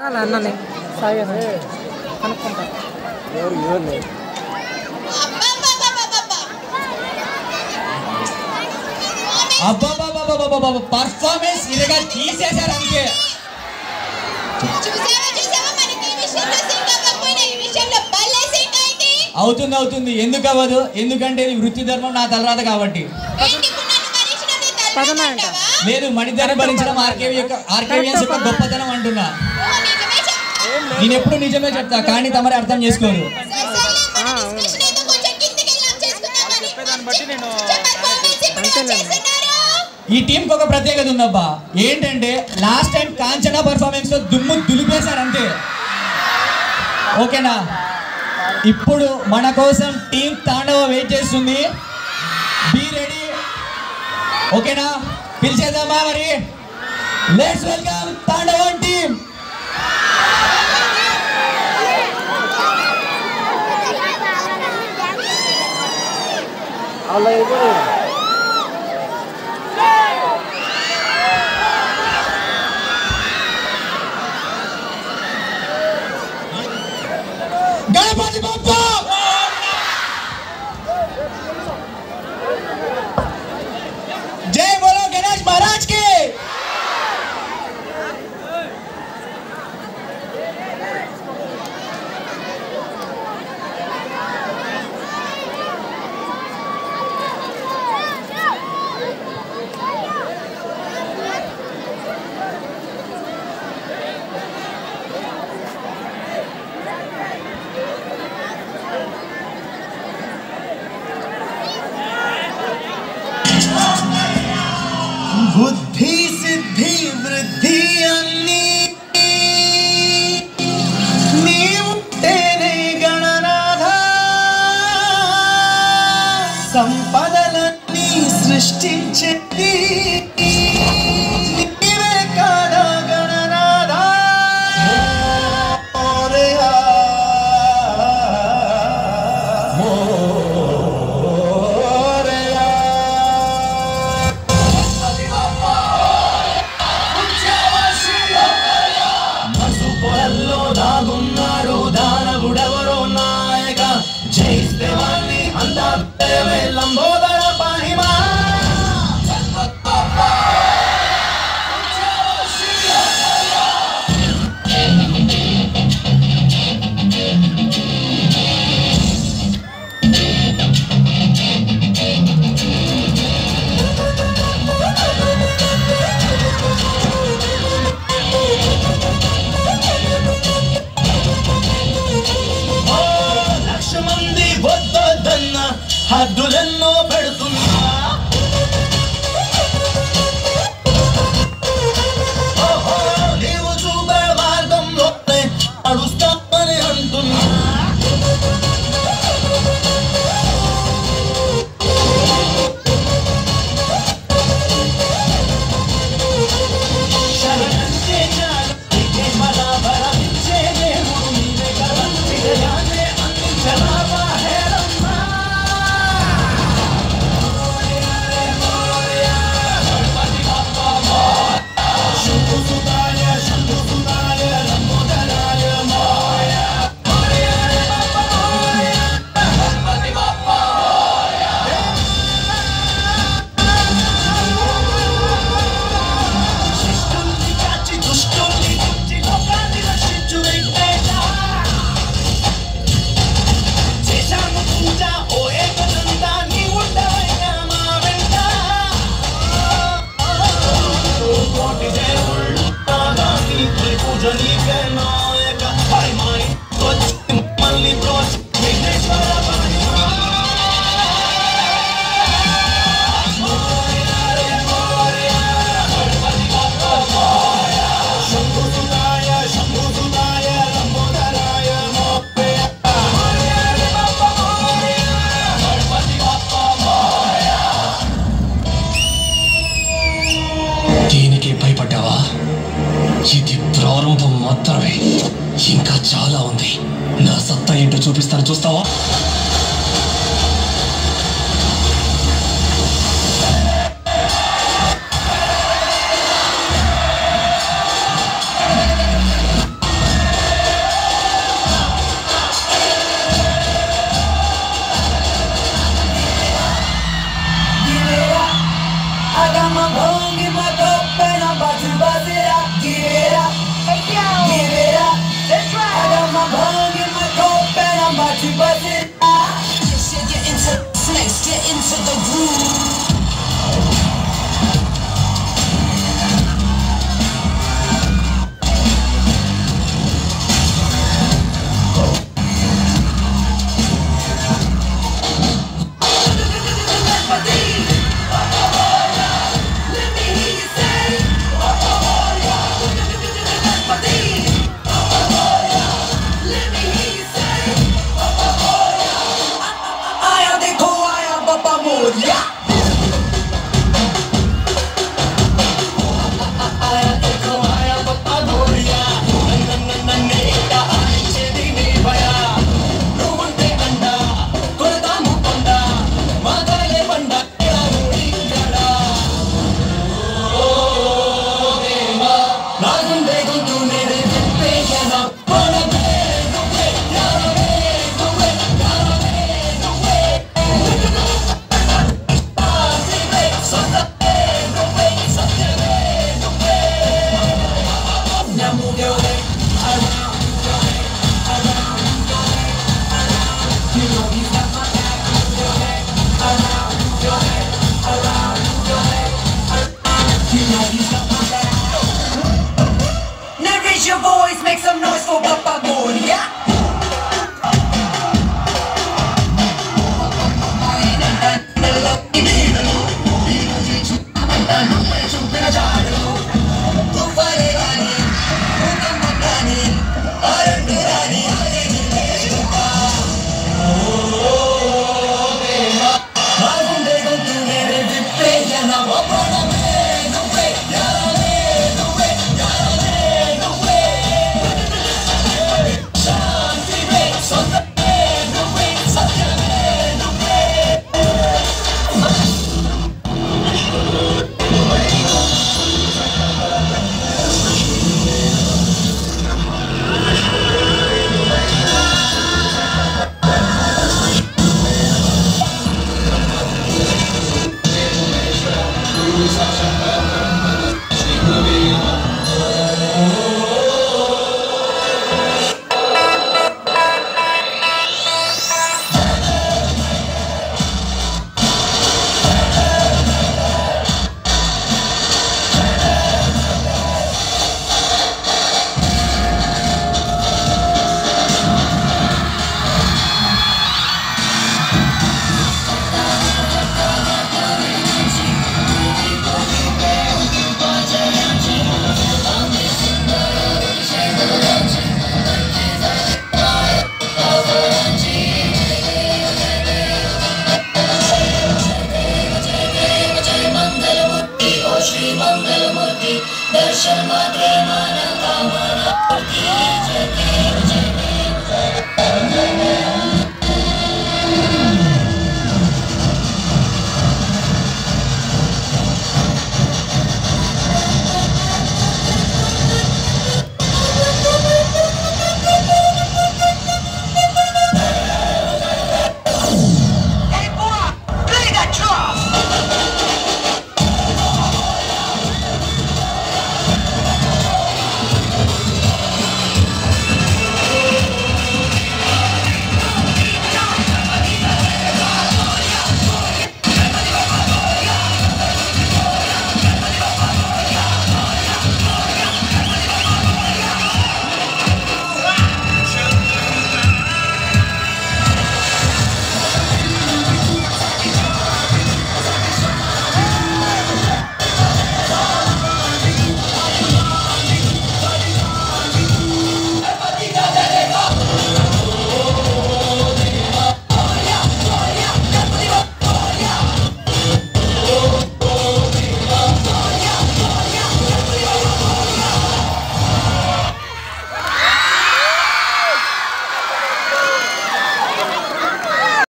అన్నని సాగర్ కనుక్కుంటా పర్ఫార్మెన్స్ ఇదిగా తీసేశారు అంతే. అవుతుంది అవుతుంది, ఎందుకు అవ్వదు? ఎందుకంటే ఇది వృత్తి ధర్మం, నా తలరాత కాబట్టి. లేదు, మణిధర్ని భరించడం ఆర్కేవియన్స్ యొక్క గొప్పతనం అంటున్నా. నేను ఎప్పుడు నిజమే చెప్తా, కానీ తమరే అర్థం చేసుకోరు. ఈ టీం కి ఒక ప్రత్యేకత ఉందబ్బా, ఏంటంటే లాస్ట్ టైం కాంచనా పర్ఫార్మెన్స్ లో దుమ్ము దులిపేశారు అంతే. ఓకేనా? ఇప్పుడు మన కోసం టీం తాండవ వెయిట్ చేస్తుంది. Be ready. ఓకేనా? పిలిచేద్దామా మరి? Let's welcome Tandava team. Ganapati Bappa जय बोलो गणेश महाराज की। बुद्धि सिद्धि वृद्धि अन्नी नीवुट्टेने गणनाथ संपदलन्नी सृष्टिंचेది నీవే కాదా గణనాథ. మోరియా దాగున్నాడు దానవుడెవరో నాయక, జయిస్తే వాణ్ణి అంతా లంబోదర పాహిమా. హద్దులెన్నో పెడుతున్నా, ఓహో నీవు చూపే మార్గంలోనే నడుస్తామని అంటున్నా. శరణంటే చాలు బలమిచ్చే దేవుడు నీవే కదా, విజయాన్ని అందించరావా హేరమ్మా. దీనికి భయపడ్డావా? ఇది ప్రారంభం మాత్రమే, ఇంకా చాలా ఉంది. నా సత్తా ఏంటో చూపిస్తాను, చూస్తావా? Now raise your voice, make some noise for Papa Moria. दर्शन मात्र